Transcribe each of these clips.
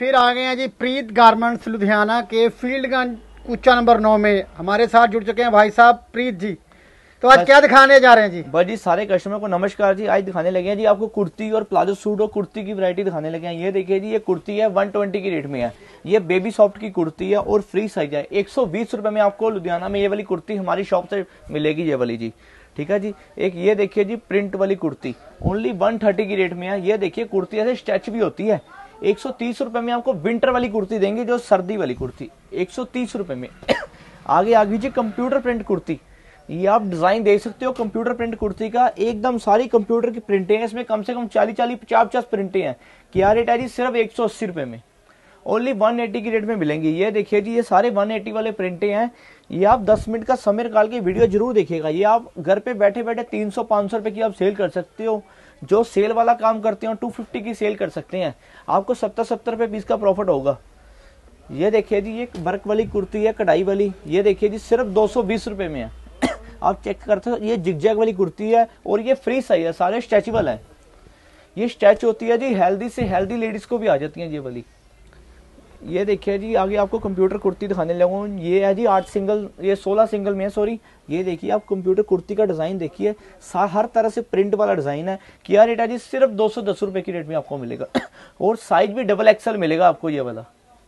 फिर आ गए हैं जी प्रीत गारमेंट्स लुधियाना के फील्डगंज कूचा नंबर 9 में। हमारे साथ जुड़ चुके हैं भाई साहब प्रीत जी। तो आज क्या दिखाने जा रहे हैं जी? बस जी सारे कस्टमर को नमस्कार जी। आज दिखाने लगे हैं जी आपको कुर्ती और प्लाजो सूट और कुर्ती की वैरायटी दिखाने लगे हैं। ये देखिए जी, ये कुर्ती है 120 की रेट में है। ये बेबी सॉफ्ट की कुर्ती है और फ्री साइज है। 120 रुपए में आपको लुधियाना में ये वाली कुर्ती हमारी शॉप से मिलेगी, ये वाली जी। ठीक है जी। एक ये देखिए जी प्रिंट वाली कुर्ती ओनली 130 की रेट में है। ये देखिए कुर्ती ऐसे स्ट्रेच भी होती है। 130 रुपए में आपको विंटर वाली कुर्ती देंगे, जो सर्दी वाली कुर्ती 130 रुपए में। आगे आ गई जी कंप्यूटर प्रिंट कुर्ती। ये आप डिजाइन देख सकते हो कंप्यूटर प्रिंट कुर्ती का, एकदम सारी कंप्यूटर की प्रिंटें हैं। इसमें कम से कम 40-40, 50-50 प्रिंटें हैं। क्या रेट है जी? सिर्फ 180 रुपए में, ओनली 180 की रेट में मिलेंगी। ये देखिए जी, ये सारे 180 वाले प्रिंटें हैं। ये आप 10 मिनट का समय निकाल के वीडियो जरूर देखिएगा। ये आप घर पे बैठे बैठे 300-500 रुपए की आप सेल कर सकते हो। जो सेल वाला काम करते हो 250 की सेल कर सकते हैं। आपको 70-70 रुपए पीस का प्रॉफिट होगा। ये देखिए जी, ये वर्क वाली कुर्ती है कढ़ाई वाली। ये देखिए जी, सिर्फ 220 रुपए में है। आप चेक करते हो, ये जिगजैग वाली कुर्ती है और ये फ्री साइज है, सारे स्ट्रेचेबल है। ये स्ट्रेच होती है जी, हेल्दी से हेल्दी लेडीज को भी आ जाती है ये वाली। ये देखिए जी, आगे आपको कंप्यूटर कुर्ती दिखाने लगा हूँ। ये है जी 8 सिंगल, ये 16 सिंगल में है, सॉरी। ये देखिए आप कंप्यूटर कुर्ती का डिजाइन देखिए, हर तरह से प्रिंट वाला डिजाइन है। क्या रेट है जी? सिर्फ 210 रुपए की रेट में आपको मिलेगा और साइज भी डबल एक्सल मिलेगा आपको ये वाला।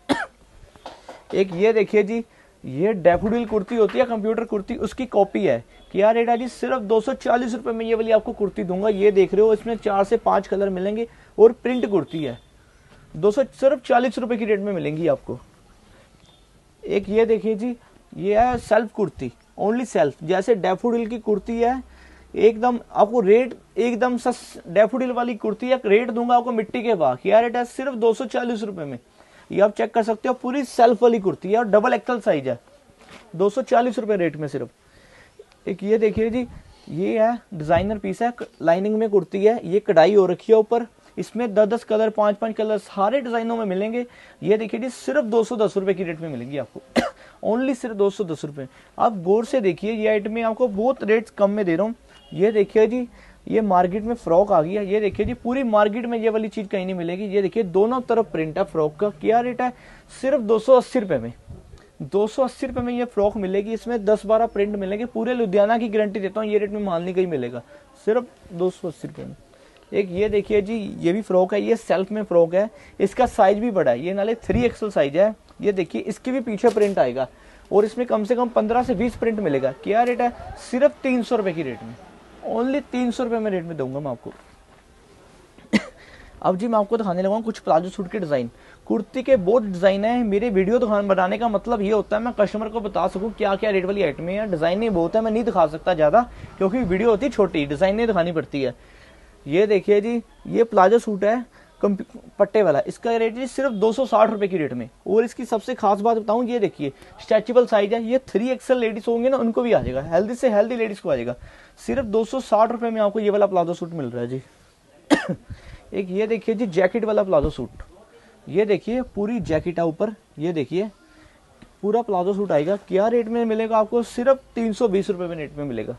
एक ये देखिए जी, ये डैफोडिल कुर्ती होती है कंप्यूटर कुर्ती, उसकी कॉपी है। क्या रेट है जी? सिर्फ 240 रुपए में ये वाली आपको कुर्ती दूंगा। ये देख रहे हो, इसमें 4 से 5 कलर मिलेंगे और प्रिंट कुर्ती है। सिर्फ 40 रुपए की रेट में मिलेंगी आपको। एक ये देखिए जी, ये है सेल्फ कुर्ती, ओनली सेल्फ। जैसे डैफोडिल की कुर्ती है, एकदम आपको रेट एकदम डैफोडिल वाली कुर्ती है, रेट दूंगा आपको मिट्टी के भाव। क्या रेट है? सिर्फ 240 रुपए में। ये आप चेक कर सकते हो, पूरी सेल्फ वाली कुर्ती है और डबल एक्सल साइज है। 240 रुपए रेट में सिर्फ। एक ये देखिए जी, ये है डिजाइनर पीस है, लाइनिंग में कुर्ती है। ये कढ़ाई हो रखी है ऊपर, इसमें 10-10 कलर, 5-5 कलर सारे डिजाइनों में मिलेंगे। ये देखिए जी, सिर्फ 210 रुपए की रेट में मिलेंगी आपको। ओनली सिर्फ 210 रुपए। आप गौर से देखिए, ये आइटम में आपको बहुत रेट कम में दे रहा हूँ। ये देखिए जी, ये मार्केट में फ्रॉक आ गई है। ये देखिए जी, पूरी मार्केट में ये वाली चीज कहीं नहीं मिलेगी। ये देखिए दोनों तरफ प्रिंट है फ्रॉक का। क्या रेट है? सिर्फ 280 रुपए में। 280 रुपए में ये फ्रॉक मिलेगी। इसमें 10-12 प्रिंट मिलेंगे। पूरे लुधियाना की गारंटी देता हूँ, ये रेट में माल नहीं कहीं मिलेगा, सिर्फ 280 रुपए में। एक ये देखिए जी, ये भी फ्रॉक है, ये सेल्फ में फ्रॉक है। इसका साइज भी बड़ा है, ये नाले 3XL साइज है। ये देखिए, इसके भी पीछे प्रिंट आएगा और इसमें कम से कम 15 से 20 प्रिंट मिलेगा। क्या रेट है? सिर्फ 300 रुपए की रेट में, ओनली 300 रुपए में रेट में दूंगा मैं आपको। अब जी मैं आपको दिखाने लगा हूँ कुछ प्लाजो सूट के डिजाइन। कुर्ती के बहुत डिजाइन है। मेरे वीडियो दिखाने बनाने का मतलब ये होता है, मैं कस्टमर को बता सकूं क्या क्या रेट वाली आइटमें हैं। डिजाइन ही बहुत है, मैं नहीं दिखा सकता ज्यादा, क्योंकि वीडियो होती है छोटी, डिजाइन नहीं दिखानी पड़ती है। ये देखिए जी, ये प्लाजो सूट है पट्टे वाला। इसका रेट जी सिर्फ 260 रुपए की रेट में। और इसकी सबसे खास बात बताऊं, ये देखिए स्ट्रेचेबल साइज है। ये 3XL लेडीज होंगे ना, उनको भी आ जाएगा, हेल्दी से हेल्दी लेडीज को आ जाएगा। सिर्फ 260 रुपए में आपको ये वाला प्लाजो सूट मिल रहा है जी। एक ये देखिए जी, जैकेट वाला प्लाजो सूट। ये देखिए पूरी जैकेट है ऊपर। ये देखिए पूरा प्लाजो सूट आएगा। क्या रेट में मिलेगा आपको? सिर्फ 320 रुपए में रेट में मिलेगा।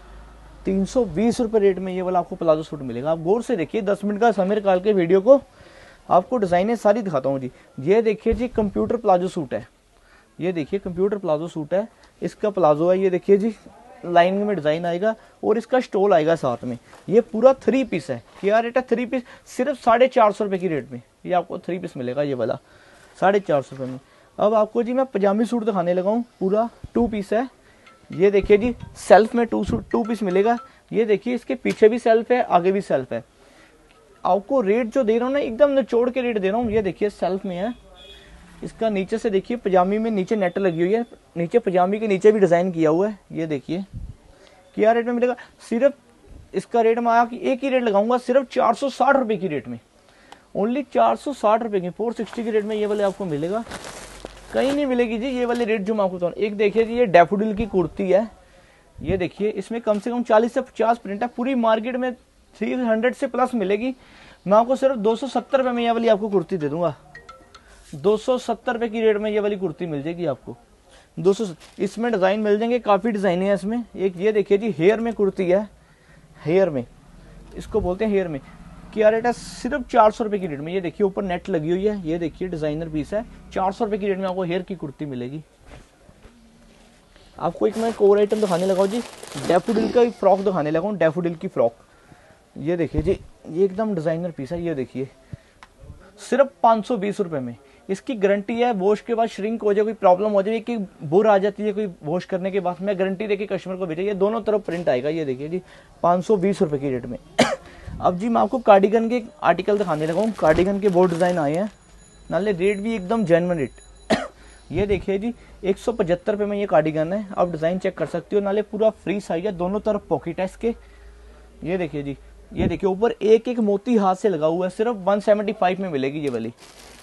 320 रुपए रेट में ये वाला आपको प्लाजो सूट मिलेगा। आप गौर से देखिए, 10 मिनट का समय निकाल के वीडियो को, आपको डिजाइनें सारी दिखाता हूँ जी। ये देखिए जी, कंप्यूटर प्लाजो सूट है। ये देखिए कंप्यूटर प्लाजो सूट है, इसका प्लाजो है। ये देखिए जी, लाइनिंग में डिजाइन आएगा और इसका स्टोल आएगा साथ में। ये पूरा 3 पीस है। क्या रेट है? 3 पीस सिर्फ 450 रुपए की रेट में ये आपको 3 पीस मिलेगा, ये वाला 450 रुपए में। अब आपको जी मैं पजामी सूट दिखाने लगा हूँ, पूरा 2 पीस है। ये देखिए जी, सेल्फ में 2 पीस मिलेगा। ये देखिए, इसके पीछे भी सेल्फ है, आगे भी सेल्फ है। आपको रेट जो दे रहा हूँ ना, एकदम निचोड़ के रेट दे रहा हूँ। ये देखिए सेल्फ में है। इसका नीचे से देखिए, पजामी में नीचे नेट लगी हुई है, नीचे पजामी के नीचे भी डिजाइन किया हुआ है। ये देखिए क्या रेट में मिलेगा? सिर्फ इसका रेट मैं एक ही रेट लगाऊंगा, सिर्फ 460 रुपए की रेट में, ओनली 460 रुपए की। 460 की रेट में ये वाले आपको मिलेगा, कहीं नहीं मिलेगी जी ये वाले रेट जो मैं आपको बता रहा हूँ। एक देखिए जी, ये डैफोडिल की कुर्ती है। ये देखिए, इसमें कम से कम 40 से 50 प्रिंट है। पूरी मार्केट में 300 से प्लस मिलेगी। मैं आपको सिर्फ 270 रुपए में ये वाली आपको कुर्ती दे दूंगा। 270 रुपए की रेट में ये वाली कुर्ती मिल जाएगी आपको। 200, इसमें डिजाइन मिल जाएंगे, काफी डिजाइन है इसमें। एक ये देखिए जी, हेयर में कुर्ती है, हेयर में, इसको बोलते हैं हेयर में। क्या रेट है, सिर्फ 400 रुपए की रेट में। ये देखिए ऊपर नेट लगी हुई है, ये देखिए डिजाइनर पीस है, 400 रुपए की रेट में आपको हेयर की कुर्ती मिलेगी। आपको एक मैं और आइटम दिखाने लगा हूँ जी, डैफोडिल का फ्रॉक दिखाने लगा हूँ, डैफोडिल की फ्रॉक। ये देखिए जी, ये एकदम डिजाइनर पीस है, ये देखिए सिर्फ 520 रुपए में। इसकी गारंटी है, वॉश के बाद श्रिंक हो जाए, कोई प्रॉब्लम हो जाए कि बुर आ जाती है कोई वॉश करने के बाद, मैं गारंटी देके कस्टमर को भेजा। ये दोनों तरफ प्रिंट आएगा, ये देखिए जी 520 रुपए की रेट में। अब जी मैं आपको कार्डिगन के आर्टिकल दिखाने लगा हूँ, कार्डिगन के बहुत डिजाइन आए हैं, नाले रेट भी एकदम जेन्युइन रेट। ये देखिए जी 175 रुपए में ये कार्डिगन है, आप डिजाइन चेक कर सकते हो, नाले पूरा फ्री साइज है, दोनों तरफ पॉकेट है इसके। ये देखिए जी, ये देखिए ऊपर एक एक मोती हाथ से लगा हुआ है, सिर्फ 175 में मिलेगी ये वाली।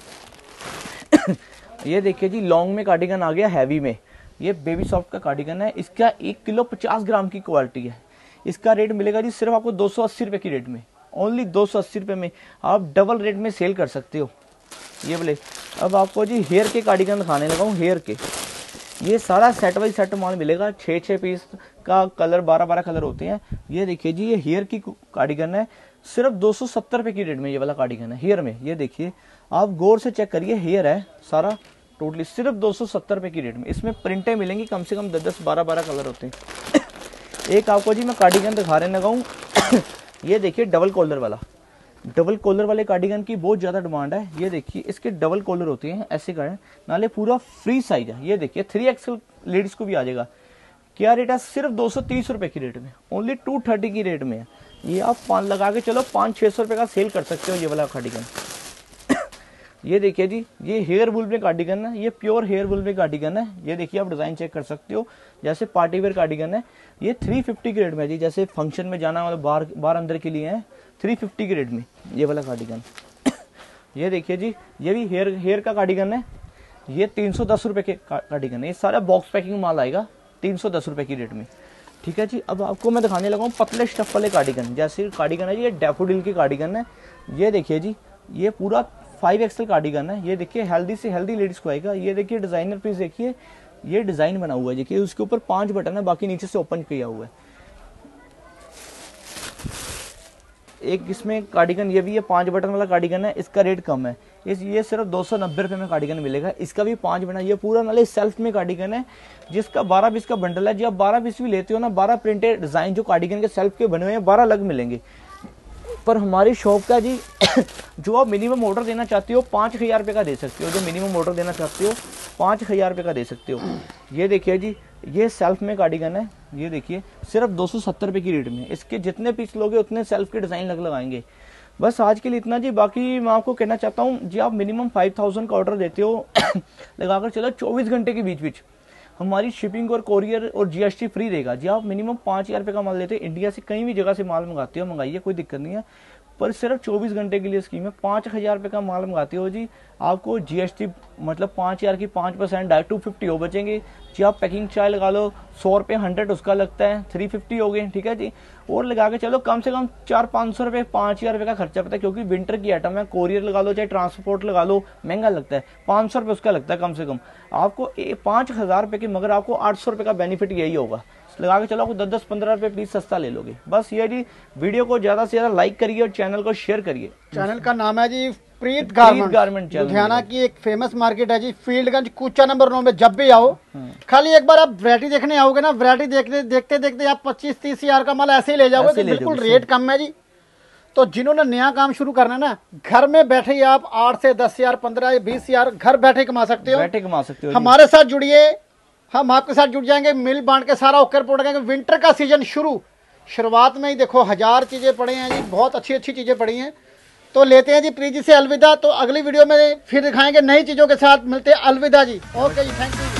ये देखिए जी लॉन्ग में कार्डिगन आ गया, हैवी में, ये बेबी सॉफ्ट का कार्डिगन है, इसका 1 किलो 50 ग्राम की क्वालिटी है। इसका रेट मिलेगा जी सिर्फ आपको 280 रुपए की रेट में, ओनली 280 रुपए में आप डबल रेट में सेल कर सकते हो ये बोले। अब आपको जी हेयर के कार्डिगन दिखाने लगा हूँ, हेयर के। ये सारा सेट बाई सेट माल मिलेगा, 6 पीस का कलर, 12 कलर होते हैं। ये देखिए जी, ये हेयर की कार्डिगन है, सिर्फ 270 रुपए की रेट में ये वाला कार्डिगन है हेयर में। ये देखिए आप गौर से चेक करिए, हेयर है सारा टोटली, सिर्फ 270 रुपए की रेट में। इसमें प्रिंटें मिलेंगी कम से कम 10 12 कलर होते हैं। एक आपको जी मैं कार्डिगन दिखा रहे लगा हूँ, ये देखिए डबल कॉलर वाला, डबल कॉलर वाले कार्डिगन की बहुत ज्यादा डिमांड है। ये देखिए इसके डबल कॉलर होते हैं, ऐसे का है, नाले पूरा फ्री साइज है। ये देखिए 3XL लेडीज को भी आ जाएगा। क्या रेट है, सिर्फ 230 रुपए की रेट में, ओनली 230 की रेट में है। ये आप लगा के चलो 500-600 रुपए का सेल कर सकते हो ये वाला कार्डिगन। ये देखिए जी, ये हेयर वुल में कार्डिगन है, ये प्योर हेयर वुल में कार्डिगन है। ये देखिए आप डिजाइन चेक कर सकते हो, जैसे पार्टी वेयर कार्डिगन है। ये 350 की रेट में है जी, जैसे फंक्शन में जाना वाला बाहर अंदर के लिए है, 350 की रेट में ये वाला कार्डिगन। ये देखिए जी, ये भी हेयर का कार्डिगन है, ये 310 रुपए के कार्डिगन है। ये सारा बॉक्स पैकिंग माल आएगा 310 रुपए की रेट में, ठीक है जी। अब आपको मैं दिखाने लगा हूँ पतले स्टफ वाले कार्डिगन, जैसे कार्डिगन है जी, ये डैफोडिल की कार्डिगन है। ये देखिए जी, ये पूरा 5XL कार्डिगन है। ये देखिए हेल्दी से हेल्दी लेडीज को आएगा। ये देखिए डिजाइनर पीस, देखिए ये डिजाइन बना हुआ है, देखिए उसके ऊपर 5 बटन है, बाकी नीचे से ओपन किया हुआ है। एक इसमें कार्डिगन ये भी है, 5 बटन वाला कार्डिगन है, इसका रेट कम है, ये सिर्फ 290 रुपए में कार्डिगन मिलेगा। इसका भी 5 बटन, ये पूरा नाले सेल्फ में कार्डिगन है, जिसका 12 पीस का बंडल है। जब आप 12 पीस भी लेते हो ना, 12 प्रिंटेड डिजाइन जो कार्डिगन के सेल्फ के बने हुए हैं 12 अलग मिलेंगे। पर हमारी शॉप का जी जो आप मिनिमम ऑर्डर देना चाहते हो 5000 रुपये का दे सकते हो, जो मिनिमम ऑर्डर देना चाहते हो 5000 रुपये का दे सकते हो। ये देखिए जी, ये सेल्फ में कार्डिगन है, ये देखिए सिर्फ 270 रुपये की रेट में। इसके जितने पीस लोगे उतने सेल्फ के डिजाइन लगाएंगे। बस आज के लिए इतना जी। बाकी मैं आपको कहना चाहता हूँ जी, आप मिनिमम 5000 का ऑर्डर देते हो लगाकर चलो 24 घंटे के बीच हमारी शिपिंग और कोरियर और GST फ्री रहेगा जी। आप मिनिमम 5000 रुपये का माल लेते हो, इंडिया से कहीं भी जगह से माल मंगाते हो, मंगाइए, कोई दिक्कत नहीं है। पर सिर्फ 24 घंटे के लिए स्कीम है। 5000 रुपये का माल मंगाते हो जी, आपको GST मतलब 5000 की 5% 250 हो बचेंगे जी। आप पैकिंग चार्ज लगा लो 100 रुपये, 100 उसका लगता है, 350 हो गए, ठीक है जी। और लगा के चलो कम से कम 400-500 रुपये, 5000 रुपये का खर्चा पड़ता है, क्योंकि विंटर की आइटम है। कोरियर लगा लो चाहे ट्रांसपोर्ट लगा लो, महंगा लगता है, 500 रुपये उसका लगता है कम से कम। आपको 5000 रुपये की, मगर आपको 800 रुपये का बेनिफिट यही होगा। लगा के चलो आपको 10-15 रुपये प्लीज सस्ता ले लोगे। बस ये जी, वीडियो को ज्यादा से ज्यादा लाइक करिए और चैनल को शेयर करिए। चैनल का नाम है जी प्रीत गारमेंट, लुधियाना की एक फेमस मार्केट है जी, फील्डगंज, कूचा नंबर 9 में। जब भी आओ खाली एक बार आप वैरायटी देखने आओगे ना, वैरायटी देखते देखते आप 25-30 हजार का माल ऐसे ही ले जाओगे, बिल्कुल रेट कम है जी। तो जिन्होंने नया काम शुरू करना है ना, घर में बैठे ही आप 8 से 10 हजार, 15 या 20 हजार घर बैठे कमा सकते हो। हमारे साथ जुड़िए, हम आपके साथ जुड़ जाएंगे, मिल बांट के सारा ओकर पोट करेंगे। विंटर का सीजन शुरुआत में ही देखो 1000 चीजें पड़ी हैं जी, बहुत अच्छी चीजें पड़ी हैं। तो लेते हैं जी प्रीत जी से अलविदा। तो अगली वीडियो में फिर दिखाएंगे नई चीजों के साथ। मिलते हैं, अलविदा जी। ओके जी, थैंक यू।